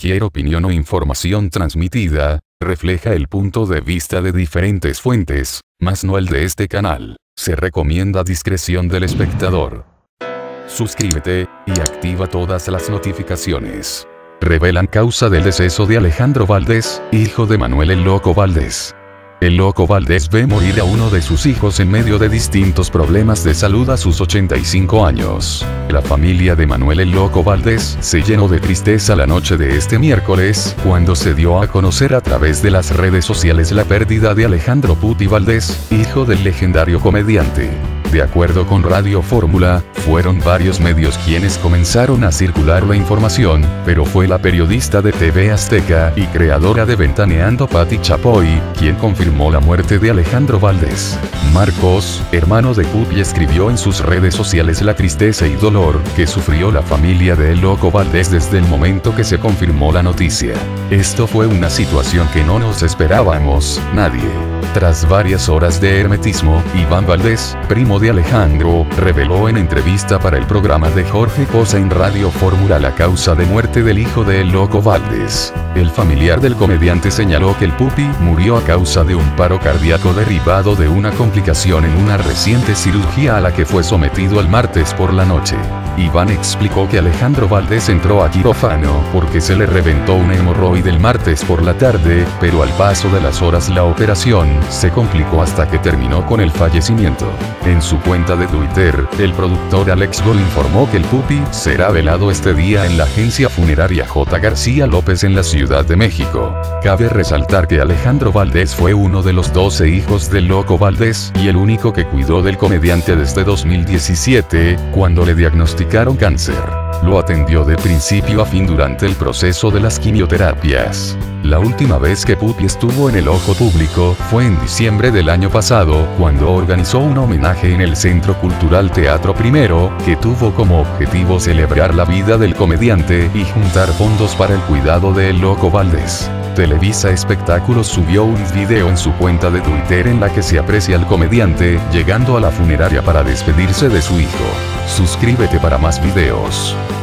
cualquier opinión o información transmitida, refleja el punto de vista de diferentes fuentes, mas no el de este canal. Se recomienda discreción del espectador. Suscríbete, y activa todas las notificaciones. Revelan causa del deceso de Alejandro Valdés, hijo de Manuel el Loco Valdés. El Loco Valdés ve morir a uno de sus hijos en medio de distintos problemas de salud a sus 85 años. La familia de Manuel el Loco Valdés se llenó de tristeza la noche de este miércoles, cuando se dio a conocer a través de las redes sociales la pérdida de Alejandro Puti Valdés, hijo del legendario comediante. De acuerdo con Radio Fórmula, fueron varios medios quienes comenzaron a circular la información, pero fue la periodista de TV Azteca y creadora de Ventaneando Pati Chapoy, quien confirmó la muerte de Alejandro Valdés. Marcos, hermano de Puti, escribió en sus redes sociales la tristeza y dolor que sufrió la familia de El Loco Valdés desde el momento que se confirmó la noticia. Esto fue una situación que no nos esperábamos, nadie. Tras varias horas de hermetismo, Iván Valdés, primo de Alejandro, reveló en entrevista para el programa de Jorge Cosa en Radio Fórmula la causa de muerte del hijo de El Loco Valdés. El familiar del comediante señaló que el Pupi murió a causa de un paro cardíaco derivado de una complicación en una reciente cirugía a la que fue sometido el martes por la noche. Iván explicó que Alejandro Valdés entró a quirófano porque se le reventó una hemorroide el martes por la tarde, pero al paso de las horas la operación se complicó hasta que terminó con el fallecimiento. En su cuenta de Twitter, el productor Alex Gol informó que el Pupi será velado este día en la agencia funeraria J. García López en la Ciudad de México. Cabe resaltar que Alejandro Valdés fue uno de los 12 hijos del Loco Valdés y el único que cuidó del comediante desde 2017, cuando le diagnosticaron cáncer. Lo atendió de principio a fin durante el proceso de las quimioterapias. La última vez que Pupi estuvo en el ojo público fue en diciembre del año pasado, cuando organizó un homenaje en el Centro Cultural Teatro Primero, que tuvo como objetivo celebrar la vida del comediante y juntar fondos para el cuidado de El Loco Valdés. Televisa Espectáculos subió un video en su cuenta de Twitter en la que se aprecia al comediante llegando a la funeraria para despedirse de su hijo. Suscríbete para más videos.